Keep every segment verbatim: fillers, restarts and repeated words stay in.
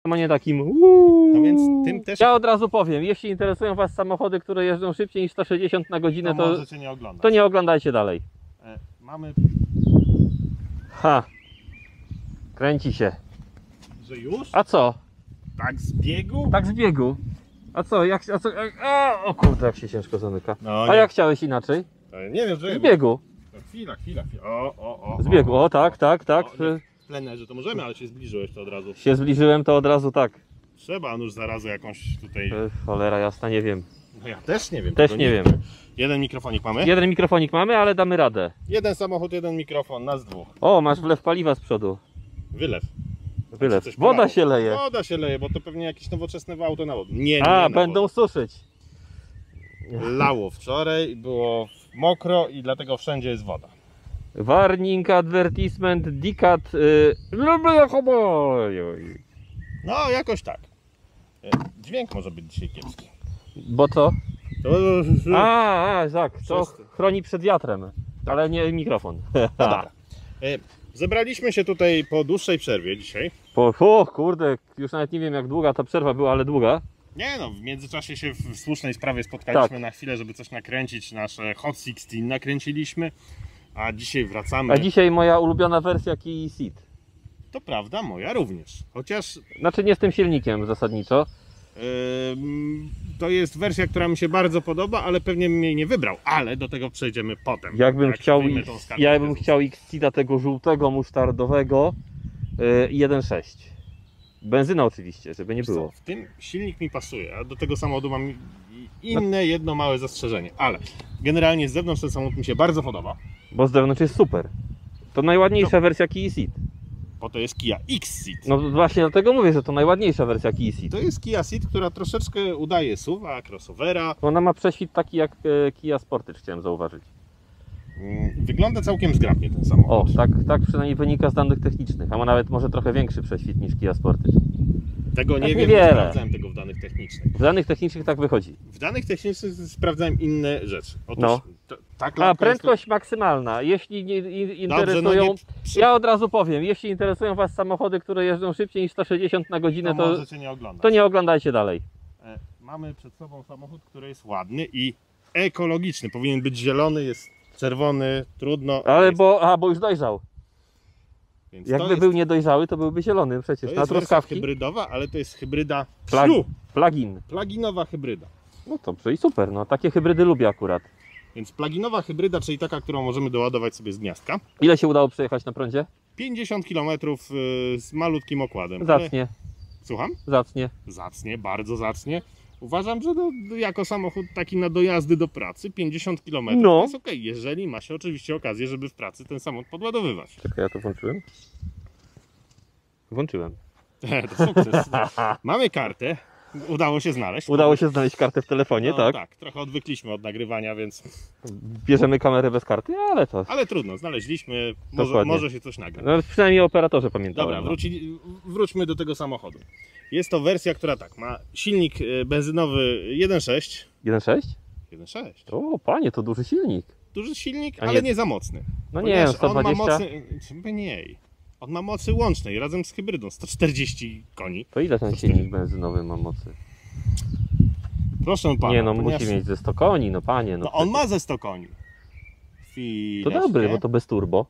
a nie takim uuu. No więc tym też... Ja od razu powiem, jeśli interesują Was samochody, które jeżdżą szybciej niż sto sześćdziesiąt na godzinę, to, to, możecie nie oglądać. to nie oglądajcie dalej. E, mamy... Ha! Kręci się. Że już? A co? Tak z biegu? Tak z biegu. A co? Jak, a co? A, o kurde, jak się ciężko zamyka. No, a nie. jak chciałeś inaczej? E, nie wiem, że... Z biegu. No, chwila, chwila, chwila. O, o, o. Z biegu, o tak, tak, tak. O, nie. W plenerze to możemy, ale się zbliżyłeś to od razu. Się zbliżyłem, to od razu tak. Trzeba nuż zarazę jakąś tutaj... E, Cholera jasna, nie wiem. No ja też nie wiem. Też tego nie wiem. Jeden mikrofonik mamy? Jeden mikrofonik mamy, ale damy radę. Jeden samochód, jeden mikrofon, nas dwóch. O, masz wlew paliwa z przodu. Wylew. Wylew. Coś Woda polało. się leje. Woda się leje, bo to pewnie jakieś nowoczesne auto na wodę. Nie, nie, A, na będą wodę. suszyć. Lało wczoraj, było mokro i dlatego wszędzie jest woda. Warning, advertisement, dikat. Yy... No, jakoś tak. E, Dźwięk może być dzisiaj kiepski. Bo co? To... A, a, tak, to Przez- chroni przed wiatrem, ale nie mikrofon. No dobra. E, Zebraliśmy się tutaj po dłuższej przerwie dzisiaj. Po, o, kurde, już nawet nie wiem jak długa ta przerwa była, ale długa. Nie no, w międzyczasie się w słusznej sprawie spotkaliśmy Tak. na chwilę, żeby coś nakręcić. Nasze Hot szesnaście nakręciliśmy, a dzisiaj wracamy. A dzisiaj moja ulubiona wersja Kia Ceed. To prawda, moja również. Chociaż Znaczy nie z tym silnikiem zasadniczo. Ym, to jest wersja, która mi się bardzo podoba, ale pewnie bym jej nie wybrał, ale do tego przejdziemy potem. Jakbym Jak chciał, wyjmę X, tą skarpetkę ja bym z- chciał X-Ceeda tego żółtego, musztardowego yy, jeden sześć. Benzyna oczywiście, żeby nie Wiesz co, było. w tym silnik mi pasuje, a do tego samochodu mam inne jedno małe zastrzeżenie, ale generalnie z zewnątrz ten samochód mi się bardzo podoba, Bo z zewnątrz jest super. To najładniejsza No. wersja Kia Ceed. bo to jest Kia X-Ceed. No właśnie dlatego mówię, że to najładniejsza wersja Kia Ceed. To jest Kia Ceed, która troszeczkę udaje suwa, crossovera. Ona ma prześwit taki jak e, Kia Sportage, chciałem zauważyć. Mm, Wygląda całkiem zgrabnie ten samochód. O, tak, tak przynajmniej wynika z danych technicznych, a ma nawet może trochę większy prześwit niż Kia Sportage. Tego nie tak wiem, nie niewiele. sprawdzałem tego w danych technicznych. W danych technicznych tak wychodzi. W danych technicznych sprawdzałem inne rzeczy. Otóż No. to, ta A klapka prędkość maksymalna, jeśli nie, in, Dobrze, interesują... no nie przy- Ja od razu powiem, jeśli interesują Was samochody, które jeżdżą szybciej niż sto sześćdziesiąt na godzinę, to to, możecie nie oglądać. to nie oglądajcie dalej. E, Mamy przed sobą samochód, który jest ładny i ekologiczny. Powinien być zielony, jest czerwony, trudno. Ale jest, bo, a, bo już dojrzał. więc to Jakby jest, był niedojrzały, to byłby zielony to przecież. jest Na wersja truskawki. hybrydowa, ale to jest hybryda Plag, Ślu, plugin. pluginowa hybryda. No dobrze i super, no takie hybrydy lubię akurat. Więc pluginowa hybryda, czyli taka, którą możemy doładować sobie z gniazdka. Ile się udało przejechać na prądzie? pięćdziesiąt kilometrów y, z malutkim okładem. ale- Zacnie, Słucham? zacnie. Zacnie, bardzo zacnie. Uważam, że do, jako samochód taki na dojazdy do pracy pięćdziesiąt kilometrów No. to jest ok, jeżeli ma się oczywiście okazję, żeby w pracy ten samochód podładowywać. Czekaj, ja to włączyłem? Włączyłem. To sukces. Mamy kartę, udało się znaleźć. Udało się znaleźć kartę w telefonie, no, tak? tak, trochę odwykliśmy od nagrywania, więc... Bierzemy kamerę bez karty, ale to... Ale trudno, znaleźliśmy, może, Dokładnie. może się coś nagra. No, przynajmniej o operatorze pamiętałem. Dobra, no. wróci, wróćmy do tego samochodu. Jest to wersja, która tak, ma silnik e, benzynowy jeden sześć. jeden sześć? jeden sześć. O, panie, to duży silnik. Duży silnik, A nie- ale nie za mocny. No nie Ponieważ wiem, sto on ma dwadzieścia? mocy, mniej. On ma mocy łącznej razem z hybrydą sto czterdzieści koni. To ile ten sto silnik benzynowy ma mocy? Proszę pana. Nie no, ponieważ- musi mieć ze sto koni, no panie. No, No on przecież. ma ze sto koni. To Chwileczkę. dobry, bo to bez turbo.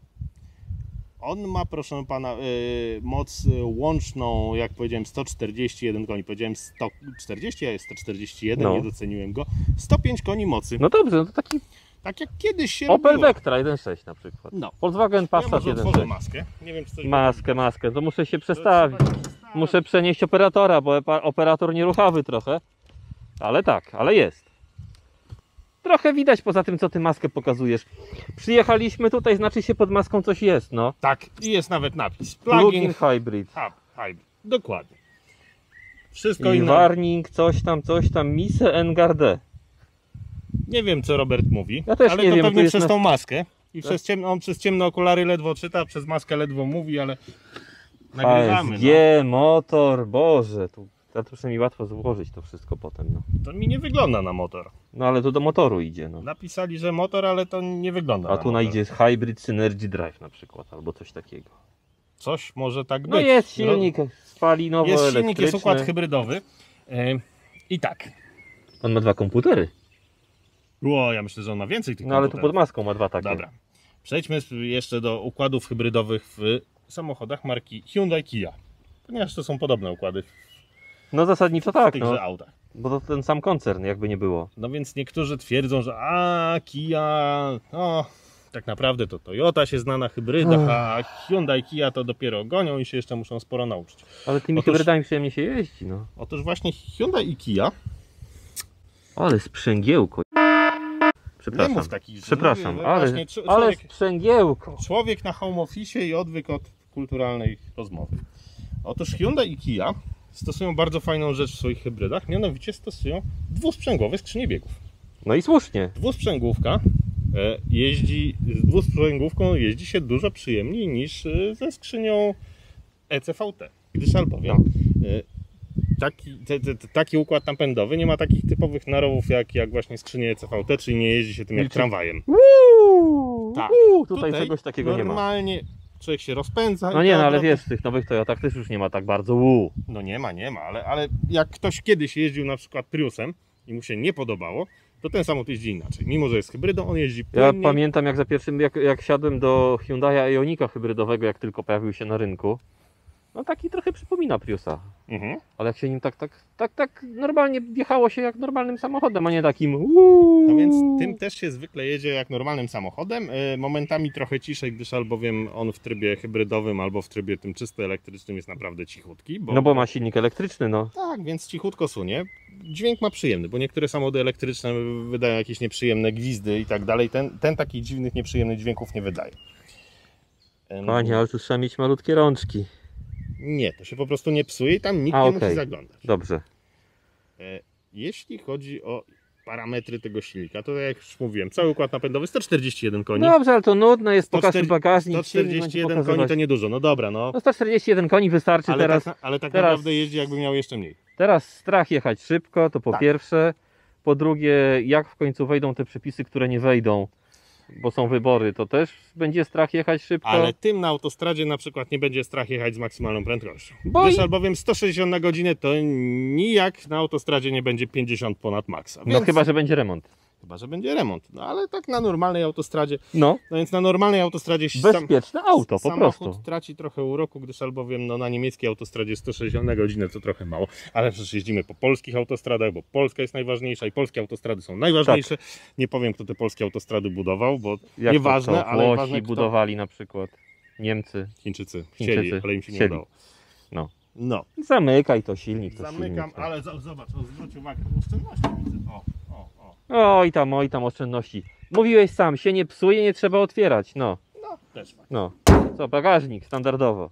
On ma, proszę pana, y, moc y, łączną, jak powiedziałem, sto czterdzieści jeden koni. Powiedziałem sto czterdzieści, a jest sto czterdzieści jeden, No. nie doceniłem go. sto pięć koni mocy. No dobrze, no to taki Tak jak kiedyś się Opel robiło. Vectra jeden sześć na przykład. No. Volkswagen Ja Passat może jeden otworzę sześć. maskę. Nie wiem, czy coś Maskę, będzie maskę, to muszę się widać. przestawić. To trzeba się przestawić. Muszę przenieść operatora, bo epa- operator nieruchawy trochę. Ale tak, ale jest. Trochę widać poza tym, co ty maskę pokazujesz. Przyjechaliśmy tutaj, znaczy się pod maską coś jest, no. Tak, i jest nawet napis. Plug-in Plugin hybrid. hub, hybrid. Dokładnie. Wszystko I inne. warning, coś tam, coś tam, Mise Engarde. Nie wiem, co Robert mówi, Ja też ale nie to wiem, pewnie to jest przez na- tą maskę. I przez ciemno, on przez ciemne okulary ledwo czyta, przez maskę ledwo mówi, ale nagrywamy. A S G, motor, Boże. Tu, to proszę mi łatwo złożyć to wszystko potem, no. No. To mi nie wygląda na motor. No ale to do motoru idzie, no. Napisali, że motor, ale to nie wygląda A na tu motor. idzie Hybrid Synergy Drive na przykład, albo coś takiego. coś może tak być. No jest silnik spalinowo-elektryczny. Jest silnik, jest układ hybrydowy. E, I tak. On ma dwa komputery. O, ja myślę, że on ma więcej tych No ale tu komputerów. pod maską ma dwa takie. Dobra. Przejdźmy jeszcze do układów hybrydowych w samochodach marki Hyundai Kia. Ponieważ to są podobne układy No zasadniczo w tak, tychże no. autach. Bo to ten sam koncern, jakby nie było. No więc niektórzy twierdzą, że a Kia, no tak naprawdę to Toyota się zna na hybrydach, a Hyundai Kia to dopiero gonią i się jeszcze muszą sporo nauczyć. Ale tymi Otóż- hybrydami przyjemnie się jeździ, no. Otóż właśnie Hyundai i Kia, Ale sprzęgiełko. nie Przepraszam. mów takich rzeczy. Przepraszam, Mówię, ale, właśnie cz- ale człowiek, sprzęgiełko. człowiek na home office i odwyk od kulturalnej rozmowy. Otóż Hyundai i Kia stosują bardzo fajną rzecz w swoich hybrydach, mianowicie stosują dwusprzęgłowe skrzynie biegów. No i słusznie. Dwusprzęgłówka e, jeździ, z dwusprzęgłówką jeździ się dużo przyjemniej niż e, ze skrzynią E C V T. Gdyż albowiem e, taki, te, te, te, taki układ napędowy nie ma takich typowych narowów jak, jak właśnie skrzynie E C V T, czyli nie jeździ się tym jak Milczy. tramwajem. Uuu, Tak. uuu, tutaj, czegoś takiego nie ma. Normalnie człowiek się rozpędza. No i nie, ta no ale odwrotność- wiesz, w tych nowych Toyotach też już nie ma tak bardzo uuu. No nie ma, nie ma, ale, ale jak ktoś kiedyś jeździł na przykład Priusem i mu się nie podobało, to ten samochód jeździ inaczej. Mimo że jest hybrydą, on jeździ Ja płynniej. pamiętam jak za pierwszym, jak, jak siadłem do Hyundai Ionika hybrydowego, jak tylko pojawił się na rynku. No taki trochę przypomina Priusa. Mhm. Ale jak się nim tak, tak, tak, tak normalnie wjechało się jak normalnym samochodem, a nie takim uuu. No więc tym też się zwykle jedzie jak normalnym samochodem. E, Momentami trochę ciszej, gdyż albowiem on w trybie hybrydowym albo w trybie tym czysto elektrycznym jest naprawdę cichutki. Bo... No bo ma silnik elektryczny, no. Tak, więc cichutko sunie. Dźwięk ma przyjemny, bo niektóre samochody elektryczne wydają jakieś nieprzyjemne gwizdy i tak dalej. Ten, ten takich dziwnych, nieprzyjemnych dźwięków nie wydaje. Em, Panie, ale tu trzeba mieć malutkie rączki. Nie, to się po prostu nie psuje i tam nikt A, nie okej. musi zaglądać. Dobrze. E, Jeśli chodzi o parametry tego silnika, to jak już mówiłem, cały układ napędowy sto czterdzieści jeden koni. Dobrze, ale to nudne jest, pokaż mi bagażnik. sto silnik czterdzieści będzie jeden koni pokazywać. to niedużo, no dobra, no. No sto czterdzieści jeden koni wystarczy Ale teraz. tak, ale tak teraz- naprawdę jeździ jakby miał jeszcze mniej. Teraz strach jechać szybko, to po Tak. pierwsze. Po drugie, jak w końcu wejdą te przepisy, które nie wejdą, bo są wybory, to też będzie strach jechać szybko. Ale tym na autostradzie na przykład nie będzie strach jechać z maksymalną prędkością. Bo Gdyż i- albowiem sto sześćdziesiąt na godzinę to nijak na autostradzie nie będzie pięćdziesiąt ponad maksa. No Więc, chyba, że będzie remont. chyba, że będzie remont. No ale tak na normalnej autostradzie. No, No więc na normalnej autostradzie sam, bezpieczne auto, po samochód prostu. traci trochę uroku, gdyż albowiem no, na niemieckiej autostradzie sto sześćdziesiąt na godzinę to trochę mało. Ale przecież jeździmy po polskich autostradach, bo Polska jest najważniejsza i polskie autostrady są najważniejsze. Nie powiem, kto te polskie autostrady budował, bo Jak nieważne, to, to ale Włosi ważne, kto... budowali na przykład. Niemcy. Chińczycy. Chińczycy Chcieli, ale im się nie chcieli. udało. No. No. Zamykaj to silnik. To Zamykam, silnik, to. ale z- zobacz, o, zwróć uwagę, oszczędności widzę. O, o, o. Oj tam, oj tam oszczędności. Mówiłeś sam, się nie psuje, nie trzeba otwierać. No, No, też fakt. no. Co, bagażnik standardowo.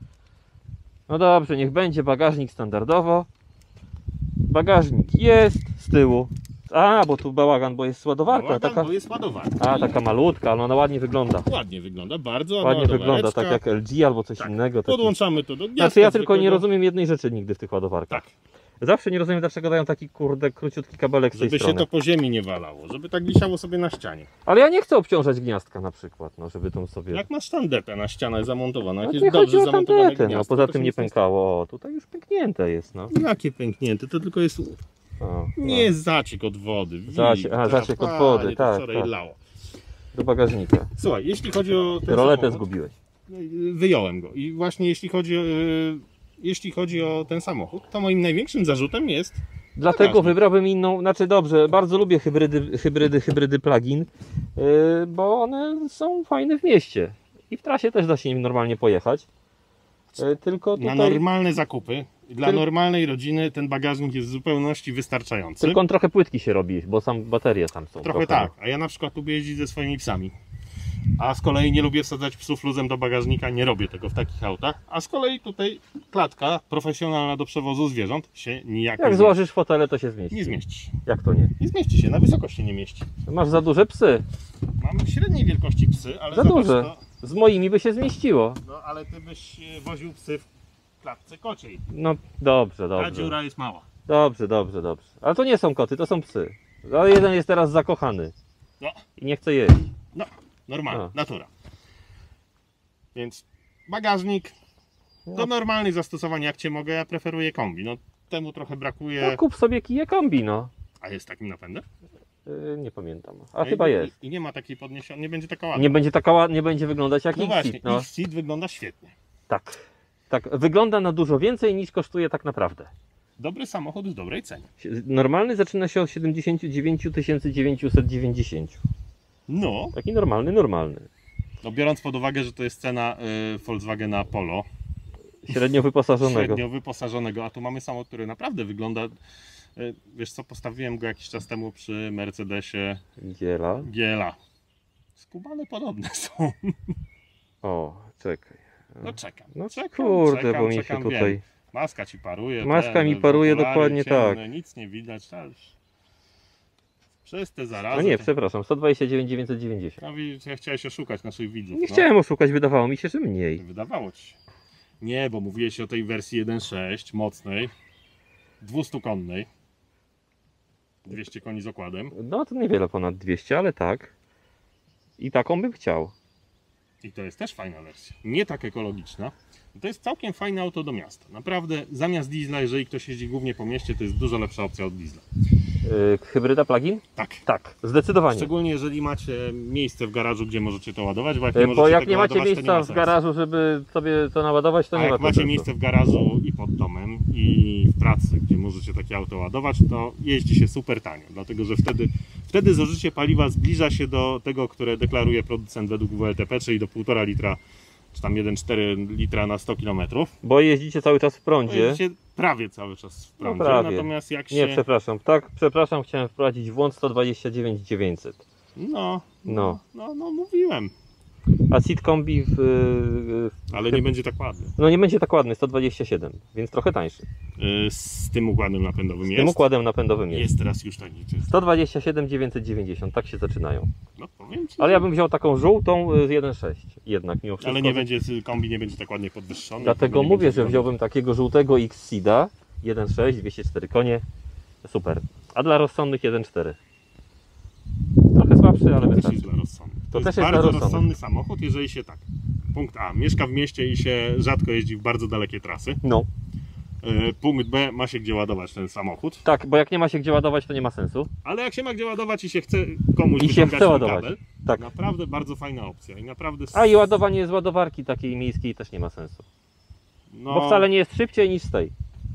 No dobrze, niech będzie bagażnik standardowo. Bagażnik jest z tyłu. A, bo tu bałagan, bo jest ładowarka. Bałagan, Taka, bo jest ładowarka. a, taka malutka, ale ona ładnie wygląda. Ładnie wygląda, bardzo Ładnie wygląda, tak ładowareczka. jak L G albo coś Tak. innego. Taki... Podłączamy to do gniazdka Znaczy ja tylko nie zwykłego. rozumiem jednej rzeczy nigdy w tych ładowarkach. Tak, Zawsze nie rozumiem, dlaczego dają taki kurde króciutki kabelek z tej żeby się strony. to po ziemi nie walało, żeby tak wisiało sobie na ścianie. Ale ja nie chcę obciążać gniazdka na przykład, no żeby tą sobie... Jak masz tandetę na ścianę zamontowaną, jak No jest nie chodzi dobrze o zamontowane tandetę, no gniazdko, poza to tym się nie nic stało. pękało. O, tutaj już pęknięte jest, no. Jakie pęknięte, to tylko jest O, nie no. jest zaciek od wody. Zaciek- a, zaciek od wody, Panie, to tak, wczoraj tak. lało. Do bagażnika. Słuchaj, jeśli chodzi o ten Roletę samochód, zgubiłeś. wyjąłem go. I właśnie jeśli chodzi o, yy, jeśli chodzi o ten samochód, to moim największym zarzutem jest Dlatego Bagażnik. wybrałbym inną, znaczy dobrze, bardzo lubię hybrydy, hybrydy, hybrydy plug-in, yy, bo one są fajne w mieście. I w trasie też da się nim normalnie pojechać. Yy, tylko na tutaj, normalne zakupy. Dla Tyl- normalnej rodziny ten bagażnik jest w zupełności wystarczający. tylko on trochę płytki się robi, bo sam baterie tam są. Trochę tak, a ja na przykład lubię jeździć ze swoimi psami. A z kolei nie lubię wsadzać psów luzem do bagażnika, nie robię tego w takich autach. A z kolei tutaj klatka profesjonalna do przewozu zwierząt się nijak Jak nie, złożysz fotele, to się zmieści. nie zmieści. się. Jak to nie? Nie zmieści się, na wysokość się nie mieści. Masz za duże psy. Mam średniej wielkości psy, ale Za zobacz duże. to. Z moimi by się zmieściło. No ale ty byś e, woził psy w klatce kociej. No dobrze, Ta dobrze. dziura jest mała. Dobrze, dobrze, dobrze. Ale to nie są koty, to są psy. Ale jeden jest teraz zakochany. No. I nie chce jeść. No, normalnie, A. natura. Więc Bagażnik do No. normalnych zastosowań, jak cię mogę, ja preferuję kombi. No temu trochę brakuje. No, kup sobie kije kombi, no. A jest takim napędem? Yy, nie pamiętam. A I, chyba jest. I, I nie ma takiej podniesionej, nie będzie taka ładna. Nie będzie taka ładnie, nie będzie wyglądać jak No właśnie, X-Fit, no. X-Fit wygląda świetnie. Tak. Tak, wygląda na dużo więcej niż kosztuje tak naprawdę. Dobry samochód w dobrej cenie. Normalny zaczyna się od siedemdziesiąt dziewięć tysięcy dziewięćset dziewięćdziesiąt. No, Taki normalny, normalny. no biorąc pod uwagę, że to jest cena y, Volkswagena Polo, Średnio wyposażonego. średnio wyposażonego, a tu mamy samochód, który naprawdę wygląda, y, wiesz co, postawiłem go jakiś czas temu przy Mercedesie Giela. G L A. Skubane podobne są. O, czekaj. No czekam. No czekam, kurde, czekam, bo mi się czekam, tutaj... wiem. Maska ci paruje. Maska ten, mi paruje okulary dokładnie ciemne, tak. Nic nie widać. Tak. Przez te zarazy. No nie, to- przepraszam, sto dwadzieścia dziewięć tysięcy dziewięćset dziewięćdziesiąt. No widzisz, ja chciałeś oszukać naszych widzów. Nie no. chciałem oszukać, wydawało mi się, że mniej. Wydawało ci się. Nie, bo mówiłeś o tej wersji jeden sześć mocnej, dwustukonnej. dwieście koni z okładem. No to niewiele ponad dwieście, ale tak. I taką bym chciał. I to jest też fajna wersja. Nie tak ekologiczna. To jest całkiem fajne auto do miasta. Naprawdę zamiast diesla, jeżeli ktoś jeździ głównie po mieście, to jest dużo lepsza opcja od diesla. Yy, hybryda plug-in? Tak. Tak, zdecydowanie. Szczególnie jeżeli macie miejsce w garażu, gdzie możecie to ładować, bo jak nie Yy, możecie Bo jak tego nie macie ładować, to nie ma miejsca w sensu. garażu, żeby sobie to naładować, to A nie ma jak to macie sensu. miejsce w garażu i pod domem i w pracy, gdzie możecie takie auto ładować, to jeździ się super tanio, dlatego że wtedy, wtedy zużycie paliwa zbliża się do tego, które deklaruje producent według W L T P, czyli do półtora litra, czy tam jeden przecinek cztery litra na sto kilometrów. Bo jeździcie cały czas w prądzie. Jeździcie prawie cały czas w prądzie, prawie. natomiast jak się... Nie, przepraszam. Tak, przepraszam, chciałem wprowadzić włącz sto dwadzieścia dziewięć tysięcy dziewięćset. No, No. no, no, no mówiłem, A seat kombi w, w, ale nie będzie tak ładny. no nie będzie tak ładny, sto dwadzieścia siedem, więc trochę tańszy. Yy, Z tym układem napędowym Z jest. tym układem napędowym jest. Jest teraz już tańszy. sto dwadzieścia siedem tysięcy dziewięćset dziewięćdziesiąt, tak się zaczynają. No powiem ci. Ale ja bym wziął taką żółtą z jeden sześć jednak mimo wszystko. Ale nie będzie, kombi nie będzie tak ładnie podwyższony. Dlatego nie mówię, będzie że ładnie. wziąłbym takiego żółtego X-Seeda jeden sześć, dwieście cztery konie. Super. A dla rozsądnych jeden cztery. Trochę słabszy, ale To też wystarczy. jest dla rozsądnych. To, To jest też jest bardzo dla rozsądnych. rozsądny samochód, jeżeli się tak. Punkt A. Mieszka w mieście i się rzadko jeździ w bardzo dalekie trasy. No, Yy, Punkt B. Ma się gdzie ładować ten samochód. tak, bo jak nie ma się gdzie ładować, to nie ma sensu. Ale jak się ma gdzie ładować i się chce komuś I się wyciągać chce ten ładować. kabel, Tak. naprawdę bardzo fajna opcja. I naprawdę... A i ładowanie z ładowarki takiej miejskiej też nie ma sensu. no, Bo wcale nie jest szybciej niż z tej.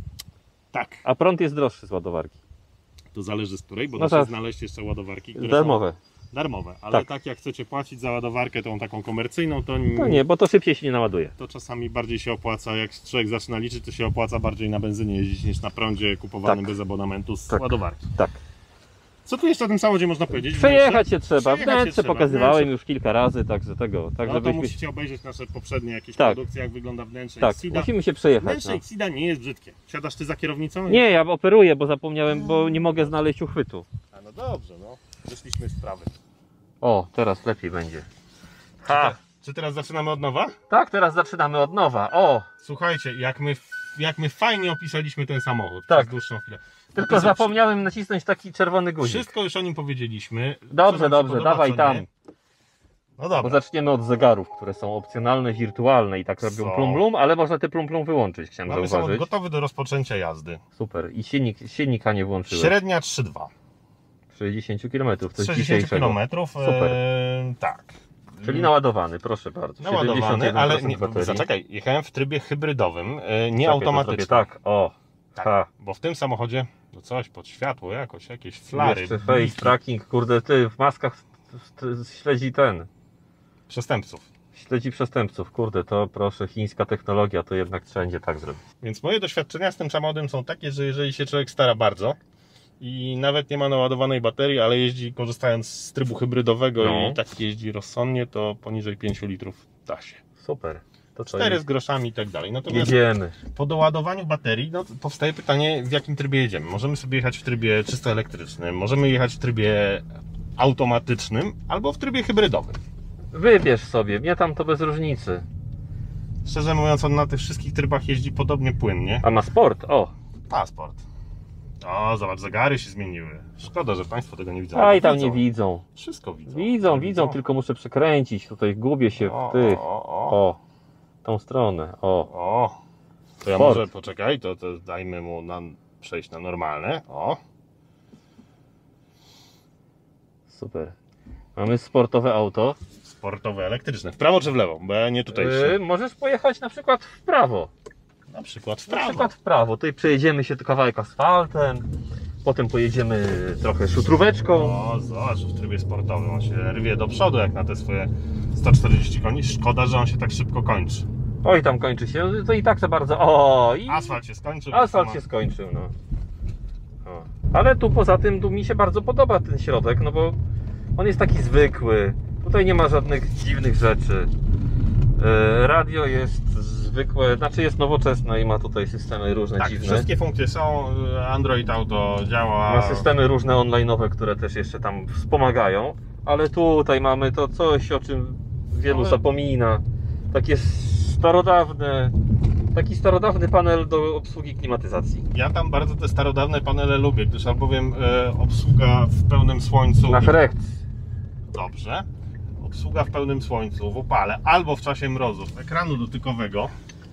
Tak. A prąd jest droższy z ładowarki. To zależy z której, bo No da się tak. znaleźć jeszcze ładowarki, które Darmowe. są darmowe. Ale Tak. tak jak chcecie płacić za ładowarkę tą taką komercyjną, to To nie, bo to szybciej się nie naładuje. to czasami bardziej się opłaca, jak człowiek zaczyna liczyć, to się opłaca bardziej na benzynie jeździć niż na prądzie kupowanym Tak. bez abonamentu z Tak. ładowarki. Tak. Co tu jeszcze o tym samochodzie można powiedzieć? Przejechać się trzeba. Przejechać się Wnętrze trzeba. pokazywałem Wnętrze. już kilka razy, także tego. Tak, No to żebyśmy... musicie obejrzeć nasze poprzednie jakieś Tak. produkcje, jak wygląda wnętrze Tak, Xida. musimy się przejechać. Wnętrze No. Xida nie jest brzydkie. Siadasz ty za kierownicą? Nie, ja operuję, bo zapomniałem, bo nie mogę znaleźć uchwytu. A no dobrze, no. Wyszliśmy z sprawy. O, teraz lepiej będzie. Czy, te, czy teraz zaczynamy od nowa? Tak, teraz zaczynamy od nowa. O, Słuchajcie, jak my, jak my fajnie opisaliśmy ten samochód Tak. przez dłuższą chwilę. tylko Opisa- zapomniałem nacisnąć taki czerwony guzik. Wszystko już o nim powiedzieliśmy. Co Dobrze, nam się dobrze, podoba, dawaj co tam. nie. No Bo dobra. zaczniemy od zegarów, które są opcjonalne, wirtualne i tak robią Co? plum plum, ale można te plum plum wyłączyć, chciałem Mamy samochód zauważyć. gotowy do rozpoczęcia jazdy. Super. I silnik, silnika nie włączyłem. Średnia trzy przecinek dwa. sześćdziesiąt kilometrów, to jest sześćdziesiąt dzisiejszego. kilometrów. Super. E, tak. Czyli naładowany, proszę bardzo. Naładowany, siedemdziesiąt jeden ale procent nie, baterii. zaczekaj, jechałem w trybie hybrydowym, e, Czekaj, nie to automatycznym. zrobię tak, o. Tak, Ha. bo w tym samochodzie no coś pod światło jakoś, jakieś flary, Jeszcze bliki, face tracking, kurde, ty w maskach t- śledzi ten. przestępców. Śledzi przestępców, kurde, to proszę, chińska technologia, to jednak wszędzie tak zrobić. Więc moje doświadczenia z tym samochodem są takie, że jeżeli się człowiek stara bardzo i nawet nie ma naładowanej baterii, ale jeździ korzystając z trybu hybrydowego No. i tak jeździ rozsądnie, to poniżej pięciu litrów da się. Super. To co, cztery z groszami i tak dalej. Natomiast jedziemy. po doładowaniu baterii no, powstaje pytanie, w jakim trybie jedziemy. Możemy sobie jechać w trybie czysto elektrycznym, możemy jechać w trybie automatycznym albo w trybie hybrydowym. Wybierz sobie, mnie tam to bez różnicy. Szczerze mówiąc, on na tych wszystkich trybach jeździ podobnie płynnie. A ma sport, o. Pasport. O, zobacz, zegary się zmieniły. Szkoda, że Państwo tego nie widzą. Aj, tam Widzą. nie widzą. Wszystko widzą. Widzą, widzą, tylko muszę przekręcić, tutaj gubię się O, w tych. o, o. O, tą stronę. O, O, to ja Sport. może poczekaj, to, to dajmy mu na, przejść na normalne. O, super. Mamy sportowe auto. sportowe, elektryczne. W prawo czy w lewo? Bo ja nie tutaj Yy, się... możesz pojechać na przykład w prawo. Na przykład w Na prawo. przykład w prawo. Tutaj przejedziemy się kawałek asfaltem. Potem pojedziemy trochę szutróweczką. O, zobacz, w trybie sportowym on się rwie do przodu jak na te swoje sto czterdzieści koni. Szkoda, że on się tak szybko kończy. Oj, tam kończy się. To i tak za bardzo. O, i Asfalt się skończył. asfalt więc się ma- skończył, no. O. Ale tu poza tym tu mi się bardzo podoba ten środek, no bo on jest taki zwykły. Tutaj nie ma żadnych dziwnych rzeczy. Yy, radio jest zwykłe, znaczy jest nowoczesne i ma tutaj systemy różne Tak, dziwne. wszystkie funkcje są. Android Auto działa. Ma systemy różne online'owe, które też jeszcze tam wspomagają. Ale tutaj mamy to coś, o czym wielu Ale- zapomina. Takie starodawne, taki starodawny panel do obsługi klimatyzacji. Ja tam bardzo te starodawne panele lubię, gdyż albowiem e, obsługa w pełnym słońcu. Na herekt. Dobrze. Obsługa w pełnym słońcu, w upale albo w czasie mrozów ekranu dotykowego,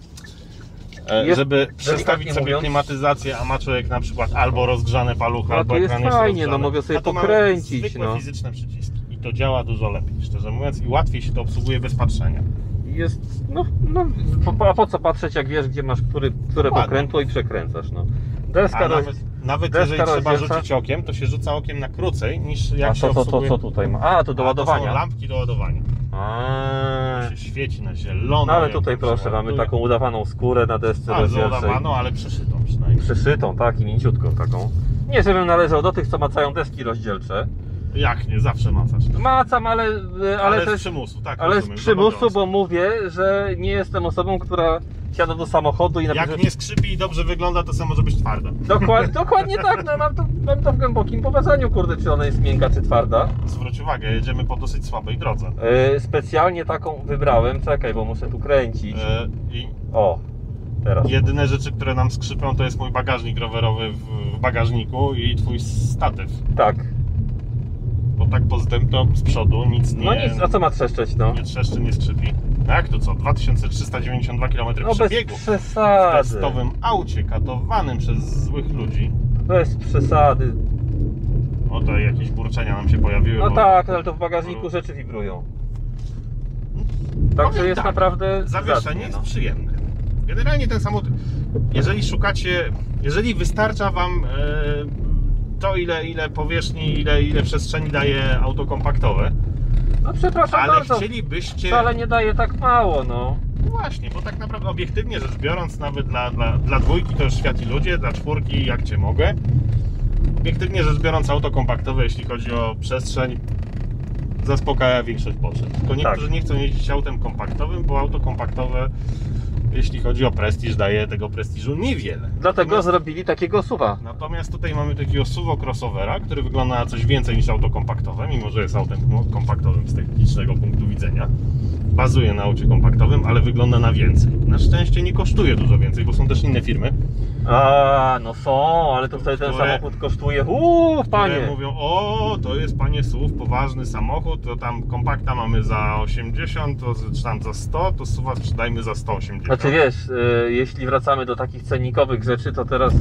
e, Jest, żeby przestawić delikatnie sobie mówiąc- klimatyzację, a ma człowiek na przykład albo rozgrzane paluchy, No albo to jest ekran jest fajnie, no rozgrzany. mogę sobie A tu mamy pokręcić, zwykłe no. fizyczne przyciski i to działa dużo lepiej, szczerze mówiąc, i łatwiej się to obsługuje bez patrzenia. Jest, no, no po, a po co patrzeć, jak wiesz, gdzie masz który, które Dokładnie. pokrętło i przekręcasz, no. Deska A roz... nawet, nawet deska jeżeli trzeba rozdzielcza. rzucić okiem, to się rzuca okiem na krócej niż jak A się co to, to, obsługuje. co tutaj ma? A, to do A, ładowania. To są lampki do ładowania. A, To się świeci na zielono. no ale jak tutaj to proszę, się mamy ładuje. taką udawaną skórę na desce Bardzo rozdzielczej. udawaną, ale przeszytą przynajmniej. Przyszytą, tak, i mięciutką taką. Nie, żebym należał do tych, co macają deski rozdzielcze. Jak nie, zawsze macasz. Macam, ale, ale, Ale z też... przymusu, tak. Ale z rozumiem, przymusu, obowiązku. bo mówię, że nie jestem osobą, która siada do samochodu i napisze... Jak nie skrzypi i dobrze wygląda, to samo może być twarda. Dokładnie, dokładnie tak, no mam to, mam to w głębokim poważaniu, kurde, czy ona jest miękka, czy twarda. Zwróć uwagę, jedziemy po dosyć słabej drodze. Yy, specjalnie taką wybrałem, czekaj, bo muszę tu kręcić. E, I O, teraz. jedyne rzeczy, które nam skrzypią, to jest mój bagażnik rowerowy w, w bagażniku i twój statyw. Tak. Bo tak poza tym to z przodu nic nie, No nic, a co ma trzeszczeć, no? nie trzeszczy, nie skrzypi. No jak to co? dwa tysiące trzysta dziewięćdziesiąt dwa kilometry No bez przebiegu. W przesady. testowym aucie katowanym przez złych ludzi. Bez przesady. O, to jakieś burczenia nam się pojawiły. No bo- tak, ale to w bagażniku rzeczy wibrują. Także Powiem jest tak, naprawdę Zawieszenie zacnie, jest no. przyjemne. Generalnie ten samochód, jeżeli szukacie, jeżeli wystarcza Wam e, to ile, ile powierzchni, ile, ile przestrzeni daje auto kompaktowe, No przepraszam ale bardzo, chcielibyście... wcale nie daje tak mało, no. No właśnie, bo tak naprawdę obiektywnie rzecz biorąc, nawet dla, dla, dla dwójki to już świat i ludzie, dla czwórki jak Cię mogę. Obiektywnie rzecz biorąc auto kompaktowe, jeśli chodzi o przestrzeń, zaspokaja większość potrzeb. Tylko niektórzy Tak. nie chcą jeździć autem kompaktowym, bo auto kompaktowe, jeśli chodzi o prestiż, daje tego prestiżu niewiele. Dlatego Natomiast, zrobili takiego suwa. natomiast tutaj mamy takiego suvo crossovera, który wygląda na coś więcej niż auto kompaktowe, mimo że jest autem kompaktowym z technicznego punktu widzenia. Bazuje na aucie kompaktowym, ale wygląda na więcej. Na szczęście nie kosztuje dużo więcej, bo są też inne firmy, A, no są, ale to wtedy ten Które- samochód kosztuje, uuu, panie. które mówią, o, to jest panie S U V, poważny samochód, to tam kompakta mamy za osiemdziesiąt, to, czy tam za sto, to S U V-a sprzedajmy za sto osiemdziesiąt. Znaczy wiesz, y, jeśli wracamy do takich cennikowych rzeczy, to teraz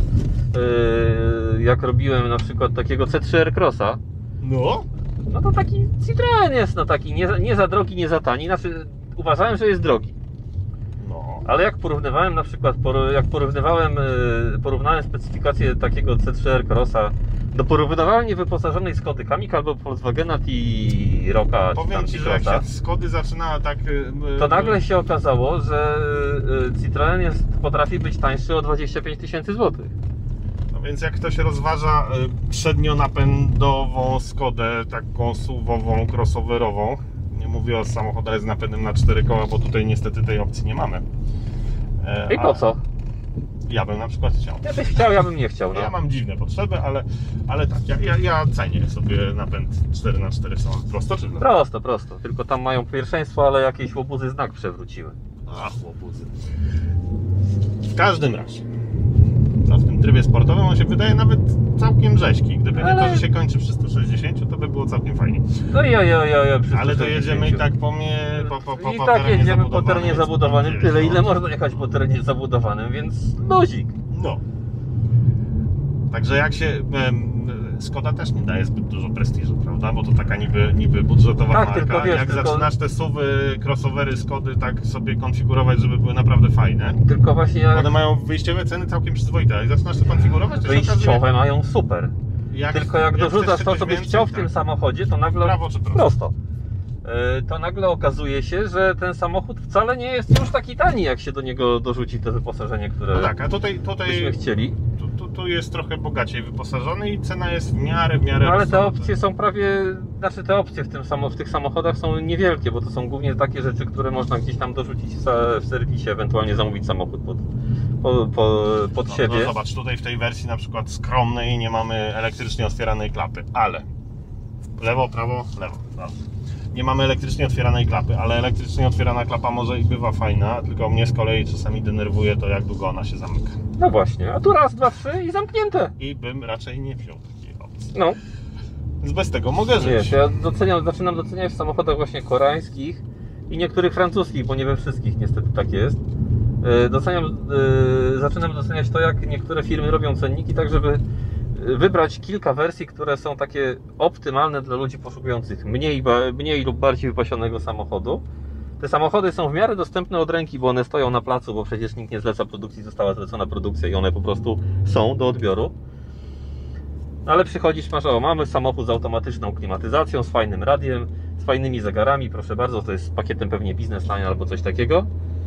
y, jak robiłem na przykład takiego C trzy R Crossa, No, no to taki Citroen jest, no taki nie za, nie za drogi, nie za tani, znaczy uważałem, że jest drogi. no. Ale jak porównywałem na przykład, poru- jak porównywałem, y, porównałem specyfikację takiego C trzy R Crossa do porównywalnie wyposażonej Skody Kamiq albo Volkswagena T-Rocka czy Powiem tam Ci, że jak T-Crossa, się Skody zaczyna tak... y, to y, nagle się okazało, że y, Citroen jest, potrafi być tańszy o dwadzieścia pięć tysięcy złotych. No więc jak ktoś rozważa y, przednionapędową Skodę, taką suwową, crossoverową, nie mówię o samochodach z napędem na cztery koła, bo tutaj niestety tej opcji nie mamy. E, I a po co? Ja bym na przykład chciał. Ja byś chciał, ja bym nie chciał, no. Ja mam dziwne potrzeby, ale, ale tak, ja, ja, ja cenię sobie napęd cztery na cztery samochód prosto czy no? Prosto, prosto. Tylko tam mają pierwszeństwo, ale jakieś łobuzy znak przewróciły. Ach, łobuzy. W każdym razie, co w tym trybie sportowym on się wydaje nawet całkiem rzeźki. Gdyby Ale- nie to, że się kończy przy stu sześćdziesięciu, to by było całkiem fajnie. No jo, jo, jo, jo, przy Ale to stu jedziemy i sześćdziesięciu. tak po mnie, po, po, po, I po tak terenie jedziemy po zabudowanym, terenie więc zabudowanym tam tyle, gdzieś, ile no. można jechać po terenie zabudowanym, więc luzik. No. Także jak się... em, Skoda też nie daje zbyt dużo prestiżu, prawda? Bo to taka niby, niby budżetowa Tak, marka. tylko wiesz, jak tylko- zaczynasz te suwy, crossovery Skody tak sobie konfigurować, żeby były naprawdę fajne, Tylko właśnie jak one mają wyjściowe ceny całkiem przyzwoite. Jak zaczynasz to konfigurować, to się wyjściowe okazuje... mają super. Jak, Tylko jak dorzucasz chcesz to, czegoś co byś więcej, chciał w tak. tym samochodzie, to nagle Prawo czy prosto? prosto. Yy, To nagle okazuje się, że ten samochód wcale nie jest już taki tani, jak się do niego dorzuci to wyposażenie, które No tak, a tutaj, tutaj byśmy chcieli. tu, tu, tu jest trochę bogaciej wyposażony i cena jest w miarę, w miarę No ale te rozsądna. opcje są prawie, znaczy te opcje w, tym samo, w tych samochodach są niewielkie, bo to są głównie takie rzeczy, które można gdzieś tam dorzucić w sa- w serwisie, ewentualnie zamówić samochód pod, po, po, pod No, siebie. no zobacz, tutaj w tej wersji na przykład skromnej nie mamy elektrycznie otwieranej klapy, ale lewo, prawo, lewo, prawo. Nie mamy elektrycznie otwieranej klapy, ale elektrycznie otwierana klapa może i bywa fajna, tylko mnie z kolei czasami denerwuje to, jak długo ona się zamyka. No właśnie, a tu raz, dwa, trzy i zamknięte. I bym raczej nie wziął takiej opcji. No, Więc bez tego mogę żyć. wiesz, ja doceniam, zaczynam doceniać w samochodach właśnie koreańskich i niektórych francuskich, bo nie we wszystkich niestety tak jest. Yy, Doceniam, yy, zaczynam doceniać to, jak niektóre firmy robią cenniki, tak żeby yy, wybrać kilka wersji, które są takie optymalne dla ludzi poszukujących mniej, ba- mniej lub bardziej wypasionego samochodu. Te samochody są w miarę dostępne od ręki, bo one stoją na placu, bo przecież nikt nie zleca produkcji, została zlecona produkcja i one po prostu są do odbioru. Ale przychodzisz, masz, o, mamy samochód z automatyczną klimatyzacją, z fajnym radiem, z fajnymi zegarami, proszę bardzo, to jest z pakietem pewnie biznesline albo coś takiego.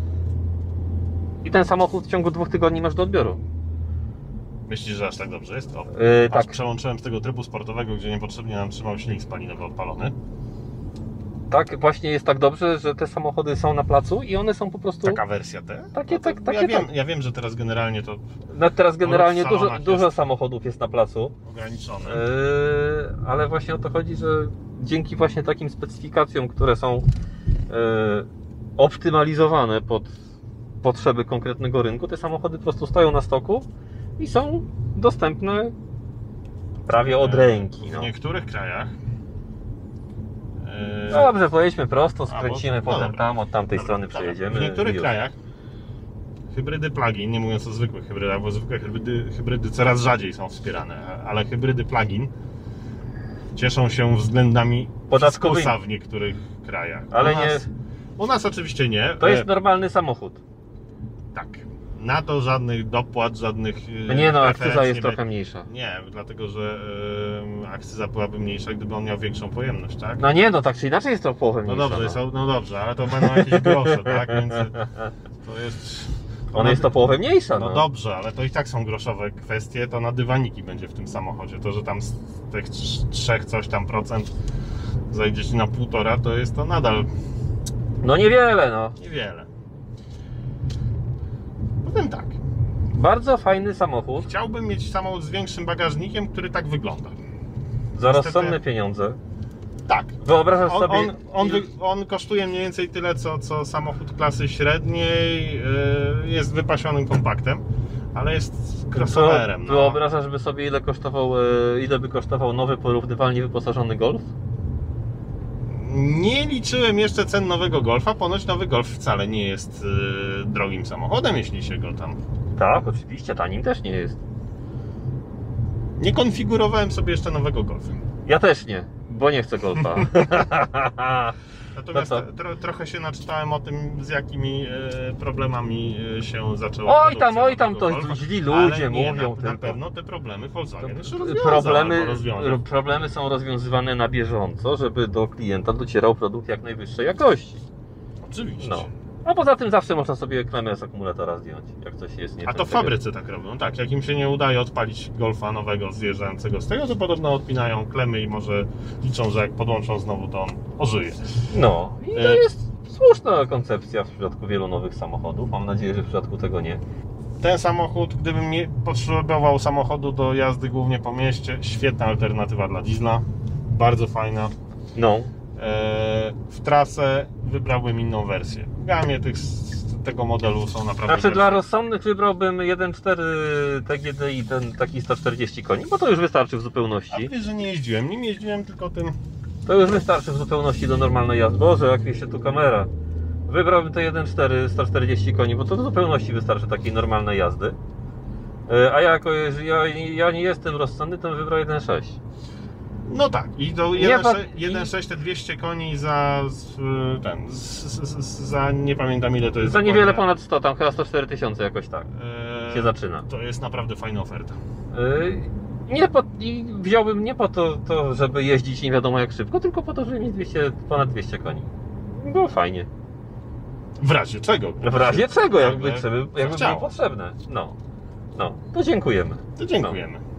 I ten samochód w ciągu dwóch tygodni masz do odbioru. Myślisz, że aż tak dobrze jest? O, Yy, Aż tak, przełączyłem z tego trybu sportowego, gdzie niepotrzebnie nam trzymał silnik spalinowy odpalony. tak, właśnie jest tak dobrze, że te samochody są na placu i one są po prostu... Taka wersja te? Takie, to tak, takie, ja, wiem, tak. ja wiem, że teraz generalnie to No teraz generalnie w dużo, salonach dużo jest. samochodów jest na placu. ograniczone. Yy, ale właśnie o to chodzi, że dzięki właśnie takim specyfikacjom, które są yy, optymalizowane pod potrzeby konkretnego rynku, te samochody po prostu stoją na stoku i są dostępne prawie od ręki. W No. niektórych krajach. Yy, No dobrze, pojedźmy prosto, A, skręcimy bo- no potem dobra. tam, od tamtej strony dobra, przejedziemy. W niektórych i już. krajach hybrydy plug-in, nie mówiąc o zwykłych hybrydach, bo zwykłe hybrydy, hybrydy coraz rzadziej są wspierane, ale hybrydy plug-in cieszą się względami Podatkowymi. fiskusa w niektórych krajach. Ale u nie- nas, U nas oczywiście nie. To jest E, normalny samochód. Tak. Na to żadnych dopłat, żadnych e, Nie no, preferencji akcyza jest nie trochę będzie. mniejsza. Nie, dlatego że e, akcyza byłaby mniejsza, gdyby on miał większą pojemność, tak? No nie no, tak czy inaczej jest to w połowę No mniejsza. dobrze, no. są, no dobrze, ale to będą jakieś grosze, tak? Więc to jest... Ona jest to połowę mniejsza. No No, dobrze, ale to i tak są groszowe kwestie, to na dywaniki będzie w tym samochodzie. To, że tam z tych trz- trzech coś tam procent zajdzie ci na półtora, to jest to nadal no niewiele no. niewiele. Powiem tak, Bardzo fajny samochód, chciałbym mieć samochód z większym bagażnikiem, który tak wygląda. za Niestety- rozsądne pieniądze. Tak. Wyobrażasz On, sobie... on, on, wy, on kosztuje mniej więcej tyle, co, co samochód klasy średniej, yy, jest wypasionym kompaktem, ale jest crossoverem. No. Wyobrażasz by sobie ile kosztował, e, ile by kosztował nowy, porównywalnie wyposażony Golf? Nie liczyłem jeszcze cen nowego Golfa, ponoć nowy Golf wcale nie jest yy, drogim samochodem, jeśli się go tam... Tak, oczywiście, tanim też nie jest. Nie konfigurowałem sobie jeszcze nowego Golfa. Ja też nie, bo nie chcę Golfa. Natomiast No to- tro, trochę się naczytałem o tym, z jakimi e, problemami e, się zaczęła Oj produkcja tam, oj tam, nowego to Golfa, źli ale ludzie nie, mówią na, na tylko. pewno te problemy Volkswagen jeszcze rozwiązał, Problemy, albo rozwiąże. problemy są rozwiązywane na bieżąco, żeby do klienta docierał produkt jak najwyższej jakości. Oczywiście. No. A poza tym zawsze można sobie klemę z akumulatora zdjąć, jak coś jest nie A tak. to w fabryce tak robią, tak. Jak im się nie udaje odpalić Golfa nowego zjeżdżającego z tego, to podobno odpinają klemy i może liczą, że jak podłączą znowu, to on ożyje. No i to E- jest słuszna koncepcja w przypadku wielu nowych samochodów. Mam nadzieję, że w przypadku tego nie. Ten samochód, gdybym nie potrzebował samochodu do jazdy głównie po mieście, świetna alternatywa dla diesla, bardzo fajna. No. W trasę wybrałbym inną wersję. W gamie tych tego modelu są naprawdę... Znaczy dla rozsądnych wybrałbym jeden przecinek cztery T G D i ten taki sto czterdzieści koni, bo to już wystarczy w A zupełności. wiesz, że nie jeździłem, nim jeździłem tylko tym... To już wystarczy w zupełności do normalnej jazdy. Boże, jak mi się tu kamera. Wybrałbym te jeden przecinek cztery sto czterdzieści koni, bo to w zupełności wystarczy takiej normalnej jazdy. E, A ja jako ja, ja nie jestem rozsądny, to bym wybrał jeden przecinek sześć. No tak, i to Nie pa- jeden przecinek sześć te dwieście koni za z, ten, z, z, z, za nie pamiętam ile to jest. Za niewiele dokładnie. ponad sto, tam chyba sto cztery tysiące jakoś tak Eee, się zaczyna. To jest naprawdę fajna oferta. E, Nie po, i wziąłbym nie po to, to, żeby jeździć nie wiadomo jak szybko, tylko po to, żeby mieć dwieście, ponad dwieście koni. Było fajnie. W razie czego? W razie czego, jakby, Nagle jakby, jakby było zachciało. potrzebne. No, no, to dziękujemy. To dziękujemy.